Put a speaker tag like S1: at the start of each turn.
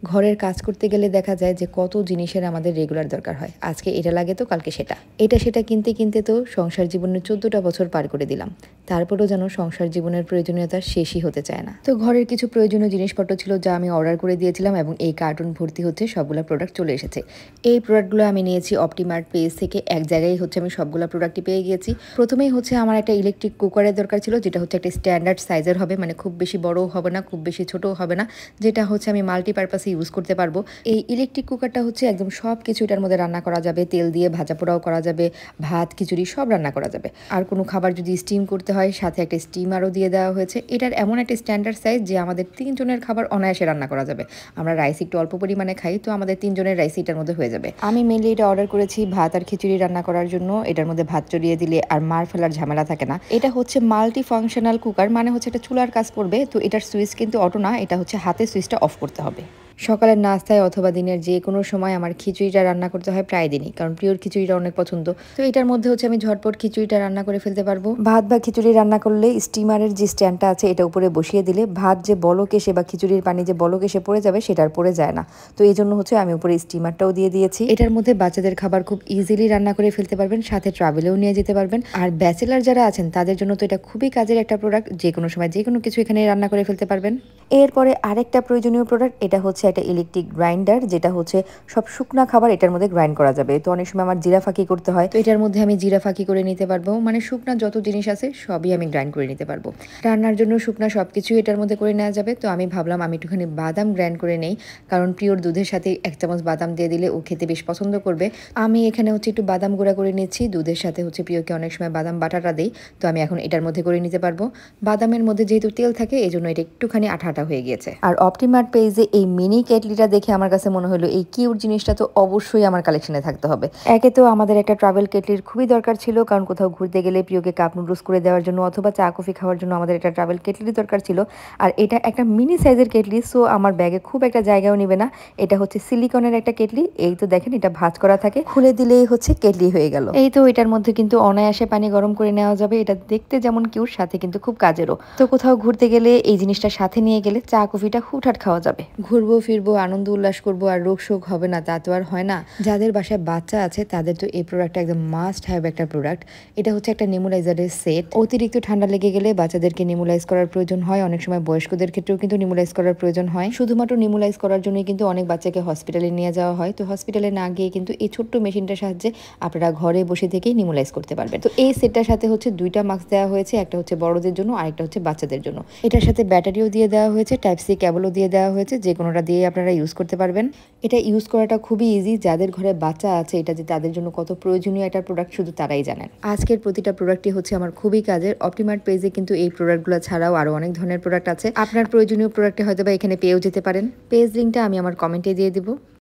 S1: ঘরের কাজ করতে গেলে দেখা যায় যে কত জিনিসের আমাদের রেগুলার দরকার হয়। আজকে এটা লাগে তো কালকে সেটা। এটা সেটা কিনতে কিনতে তো সংসার জীবনের 14টা বছর পার করে দিলাম। তারপরেও যেন সংসার জীবনের প্রয়োজনীয়তা শেষই হতে চায় না। তো ঘরের কিছু প্রয়োজনীয় জিনিসপত্র ছিল যা আমি অর্ডার করে দিয়েছিলাম এবং এই কার্টুন ভর্তি হচ্ছে সবগুলা প্রোডাক্ট চলে এসেছে। এই প্রোডাক্টগুলো আমি নিয়েছি অপটিমার্ট পেজ থেকে। এক জায়গায় হচ্ছে আমি সবগুলা প্রোডাক্টই পেয়ে গিয়েছি। প্রথমেই হচ্ছে আমার একটা ইলেকট্রিক কুকারের দরকার ছিল, যেটা হচ্ছে একটা স্ট্যান্ডার্ড সাইজের হবে, মানে খুব বেশি বড়ও হবে না, খুব বেশি ছোটও হবে না, যেটা হচ্ছে আমি মাল্টিপারপাসে ইউজ করতে পারবো। এই ইলেকট্রিক কুকারটা হচ্ছে একদম সব কিছু এটার মধ্যে রান্না করা যাবে, তেল দিয়ে ভাজা পোড়াও করা যাবে, ভাত খিচুড়ি সব রান্না করা যাবে। আর কোনো খাবার যদি স্টিম করতে হয় সাথে একটা স্টিমারও দিয়ে দেওয়া হয়েছে। এটার এমন একটা স্ট্যান্ডার্ড সাইজ যে আমাদের 3 জনের খাবার অনায়াসে রান্না করা যাবে। আমরা রাইস একটু অল্প পরিমাণে খাই, তো আমাদের 3 জনের রাইস এটার মধ্যে হয়ে যাবে। আমি মেনলি এটা অর্ডার করেছি ভাত আর খিচুড়ি রান্না করার জন্য। এটার মধ্যে ভাত চড়িয়ে দিলে আর মার ফেলার ঝামেলা থাকে না। এটা হচ্ছে মাল্টি ফাংশনাল কুকার, মানে হচ্ছে একটা চুলার কাজ করবে। তো এটার সুইচ কিন্তু অটো না, এটা হচ্ছে হাতে সুইচটা অফ করতে হবে। সকালের নাস্তায় অথবা দিনের যে কোনো সময় আমার খিচুড়িটা রান্না করতে হয় প্রায় দিনই, কারণ প্রিয়র খিচুড়িটা অনেক পছন্দ। তো এটার মধ্যে হচ্ছে আমি ঝটপট খিচুড়িটা রান্না করে ফেলতে পারবো। ভাত বা খিচুড়ি রান্না করলে স্টিমারের যে স্ট্যান্ডটা আছে এটা উপরে বসিয়ে দিলে ভাত যে বলক এসে বা খিচুড়ির পানি যে বলক এসে পড়ে যাবে সেটা আর পড়ে যায় না। তো এই জন্য হচ্ছে আমি উপরে স্টিমারটাও দিয়ে দিয়েছি। এটার মধ্যে বাচ্চাদের খাবার খুব ইজিলি রান্না করে ফেলতে পারবেন, সাথে ট্রাভেলেও নিয়ে যেতে পারবেন। আর ব্যাচেলার যারা আছেন তাদের জন্য তো এটা খুবই কাজের একটা প্রোডাক্ট, যে কোনো সময় যে কোনো কিছু এখানে রান্না করে ফেলতে পারবেন। এরপরে আরেকটা প্রয়োজনীয় প্রোডাক্ট, এটা হচ্ছে একটা ইলেকট্রিক গ্রাইন্ডার, যেটা হচ্ছে সব শুকনা খাবার এটার মধ্যে গ্রাইন্ড করা যাবে। তো অনেক সময় আমার জিরা ফাঁকি করতে হয়, তো এটার মধ্যে আমি জিরা ফাঁকি করে নিতে পারবো, মানে শুকনা যত জিনিস আছে সবই আমি গ্রাইন্ড করে নিতে পারবো। রান্নার জন্য শুকনা সবকিছুই এটার মধ্যে করে নেওয়া যাবে। তো আমি ভাবলাম আমি একটুখানি বাদাম গ্রাইন্ড করে নেই, কারণ প্রিয়র দুধের সাথে 1 চামচ বাদাম দিয়ে দিলে ও খেতে বেশ পছন্দ করবে। আমি এখানে হচ্ছে একটু বাদাম গুঁড়া করে নিচ্ছি, দুধের সাথে হচ্ছে প্রিয়কে অনেক সময় বাদাম বাটাটা দেই। তো আমি এখন এটার মধ্যে করে নিতে পারবো। বাদামের মধ্যে যেহেতু তেল থাকে এই জন্য এটা একটুখানি আঠা আঠা হয়ে গিয়েছে। আর অপটিমার্ট পেজে এই মিনি কেটলিটা দেখে আমার কাছে মনে হলো এই কিউট জিনিসটা তো অবশ্যই আমার কালেকশনে থাকতে হবে। একে তো আমাদের একটা ট্রাভেল কেটলির খুবই দরকার ছিল, কারণ কোথাও ঘুরতে গেলে প্রিয়কে কাপ নুডলস করে দেওয়ার জন্য অথবা চা কফি খাওয়ার জন্য আমাদের একটা ট্রাভেল কেটলির দরকার ছিল। আর এটা একটা মিনি সাইজের কেটলি, সো আমার ব্যাগে খুব একটা জায়গাও নেবে না। এটা হচ্ছে সিলিকনের একটা কেটলি। এই তো দেখেন এটা ভাঁজ করা থাকে, খুলে দিলেই হচ্ছে কেটলি হয়ে গেল। এই তো এটার মধ্যে কিন্তু অনায়াসে পানি গরম করে নেওয়া যাবে। এটা দেখতে যেমন কিউট, সাথে কিন্তু খুব কাজেরও। তো কোথাও ঘুরতে গেলে এই জিনিসটা সাথে নিয়ে গেলে চা কফিটা হুটহাট খাওয়া যাবে। ঘুরবো ফিরবো আনন্দ উল্লাস করবো আর রোগ শোক হবে না, তা তো আর হয় না। যাদের বাসায় বাচ্চা আছে তাদের তো এই প্রোডাক্টটা একদম মাস্ট হ্যাভ একটা প্রোডাক্ট। এটা হচ্ছে একটা নেমুলাইজারের সেট। অতিরিক্ত ঠান্ডা লেগে গেলে বাচ্চাদেরকে নেমুলাইজ করার প্রয়োজন হয়, অনেক সময় বয়স্কদের ক্ষেত্রেও কিন্তু নেমুলাইজ করার প্রয়োজন হয়। শুধুমাত্র নেমুলাইজ করার জন্যই কিন্তু অনেক বাচ্চাকে হসপিটালে নিয়ে যাওয়া হয়। তো হসপিটালে না গিয়ে কিন্তু এই ছোট্ট মেশিনটার সাহায্যে আপনারা ঘরে বসে থেকেই নেমুলাইজ করতে পারবেন। তো এই সেটটার সাথে হচ্ছে 2টা মাস্ক দেওয়া হয়েছে, একটা হচ্ছে বড়দের জন্য আর একটা হচ্ছে বাচ্চাদের জন্য। এটার সাথে ব্যাটারিও দিয়ে দেওয়া হয়েছে, টাইপ সি কেবলও দিয়ে দেওয়া হয়েছে, যে কোনোটা দিয়ে আপনারা ইউজ করতে পারবেন। এটা ইউজ করাটা খুবই ইজি। যাদের ঘরে বাচ্চা আছে এটা যে তাদের জন্য কত প্রয়োজনীয় একটা প্রোডাক্ট শুধু তারাই জানেন। আজকের প্রতিটা প্রোডাক্টই হচ্ছে আমার খুবই কাজের। অপটিমার্ট পেজে কিন্তু এই প্রোডাক্টগুলো ছাড়াও আরো অনেক ধরনের প্রোডাক্ট আছে। আপনার প্রয়োজনীয় প্রোডাক্টে হয়তো বা এখানে পেয়েও যেতে পারেন। পেজ লিঙ্কটা আমি আমার কমেন্টে দিয়ে দিব।